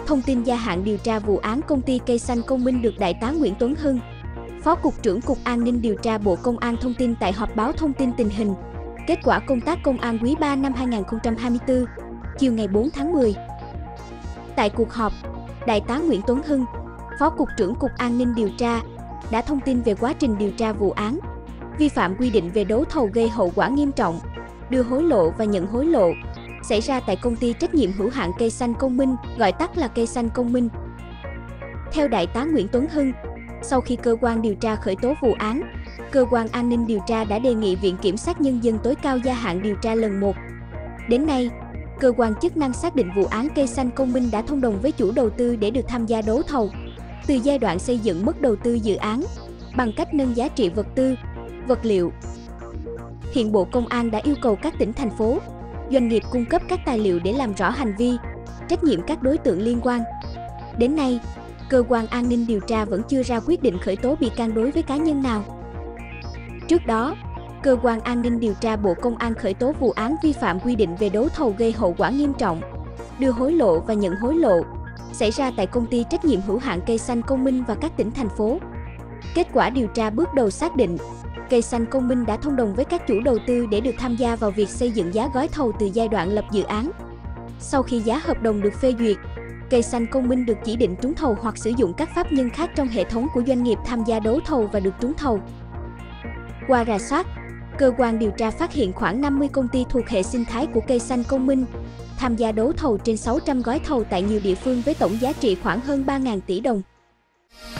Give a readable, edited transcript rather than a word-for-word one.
Thông tin gia hạn điều tra vụ án công ty cây xanh Công Minh được Đại tá Nguyễn Tuấn Hưng, Phó Cục trưởng Cục An ninh điều tra Bộ Công an thông tin tại họp báo thông tin tình hình, kết quả công tác công an quý 3 năm 2024, chiều ngày 4 tháng 10. Tại cuộc họp, Đại tá Nguyễn Tuấn Hưng, Phó Cục trưởng Cục An ninh điều tra, đã thông tin về quá trình điều tra vụ án, vi phạm quy định về đấu thầu gây hậu quả nghiêm trọng, đưa hối lộ và nhận hối lộ, xảy ra tại công ty trách nhiệm hữu hạn cây xanh Công Minh, gọi tắt là cây xanh Công Minh. Theo Đại tá Nguyễn Tuấn Hưng, sau khi cơ quan điều tra khởi tố vụ án, cơ quan an ninh điều tra đã đề nghị Viện Kiểm sát Nhân dân tối cao gia hạn điều tra lần 1. Đến nay, cơ quan chức năng xác định vụ án cây xanh Công Minh đã thông đồng với chủ đầu tư để được tham gia đấu thầu, từ giai đoạn xây dựng mức đầu tư dự án, bằng cách nâng giá trị vật tư, vật liệu. Hiện Bộ Công an đã yêu cầu các tỉnh, thành phố, doanh nghiệp cung cấp các tài liệu để làm rõ hành vi, trách nhiệm các đối tượng liên quan. Đến nay, cơ quan an ninh điều tra vẫn chưa ra quyết định khởi tố bị can đối với cá nhân nào. Trước đó, cơ quan an ninh điều tra Bộ Công an khởi tố vụ án vi phạm quy định về đấu thầu gây hậu quả nghiêm trọng, đưa hối lộ và nhận hối lộ, xảy ra tại công ty trách nhiệm hữu hạn cây xanh Công Minh và các tỉnh, thành phố. Kết quả điều tra bước đầu xác định, cây xanh Công Minh đã thông đồng với các chủ đầu tư để được tham gia vào việc xây dựng giá gói thầu từ giai đoạn lập dự án. Sau khi giá hợp đồng được phê duyệt, cây xanh Công Minh được chỉ định trúng thầu hoặc sử dụng các pháp nhân khác trong hệ thống của doanh nghiệp tham gia đấu thầu và được trúng thầu. Qua rà soát, cơ quan điều tra phát hiện khoảng 50 công ty thuộc hệ sinh thái của cây xanh Công Minh tham gia đấu thầu trên 600 gói thầu tại nhiều địa phương với tổng giá trị khoảng hơn 3.000 tỷ đồng.